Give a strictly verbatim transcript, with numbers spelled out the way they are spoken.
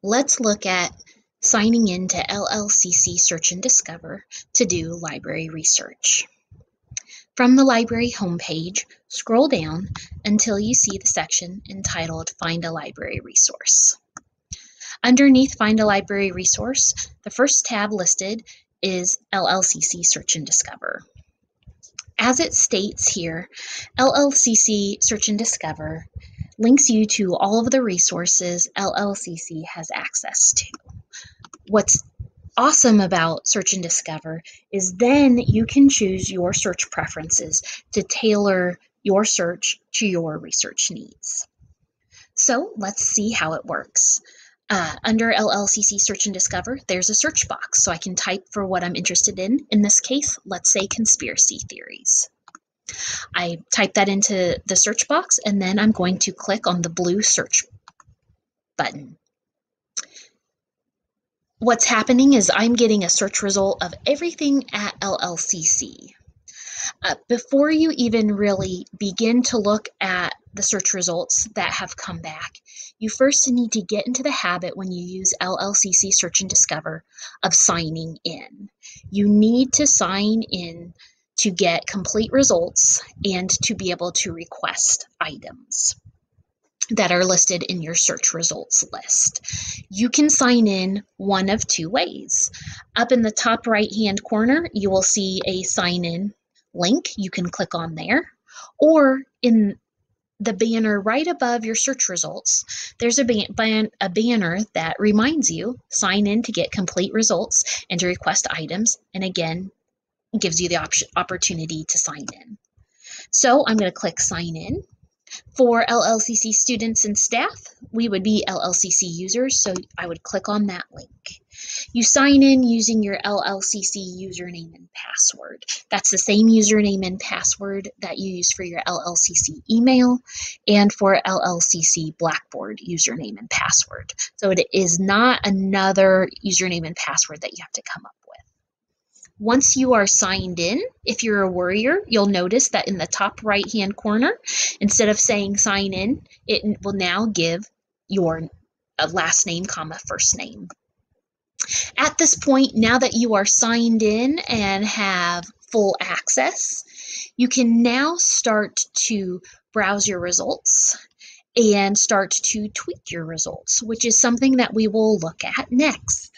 let's look at signing in to L L C C Search and Discover to do library research. From the library homepage, scroll down until you see the section entitled Find a Library Resource. Underneath Find a Library Resource, the first tab listed is L L C C Search and Discover. As it states here, L L C C Search and Discover links you to all of the resources L L C C has access to. What's awesome about Search and Discover is then you can choose your search preferences to tailor your search to your research needs. So let's see how it works. Uh, under L L C C Search and Discover, there's a search box, so I can type for what I'm interested in. In this case, let's say conspiracy theories. I type that into the search box, and then I'm going to click on the blue search button. What's happening is I'm getting a search result of everything at L L C C. Uh, before you even really begin to look at the search results that have come back, you first need to get into the habit when you use L L C C Search and Discover of signing in. You need to sign in to get complete results and to be able to request items that are listed in your search results list. You can sign in one of two ways. Up in the top right hand corner, you will see a sign in link. You can click on there, or in the banner right above your search results, there's a, ban ban a banner that reminds you, sign in to get complete results and to request items, and again, gives you the option opportunity to sign in. So I'm going to click sign in. For L L C C students and staff, we would be L L C C users, so I would click on that link. You sign in using your L L C C username and password. That's the same username and password that you use for your L L C C email and for L L C C Blackboard username and password. So it is not another username and password that you have to come up with. Once you are signed in, if you're a worrier, you'll notice that in the top right-hand corner, instead of saying sign in, it will now give your last name, comma, first name. At this point, now that you are signed in and have full access, you can now start to browse your results and start to tweak your results, which is something that we will look at next.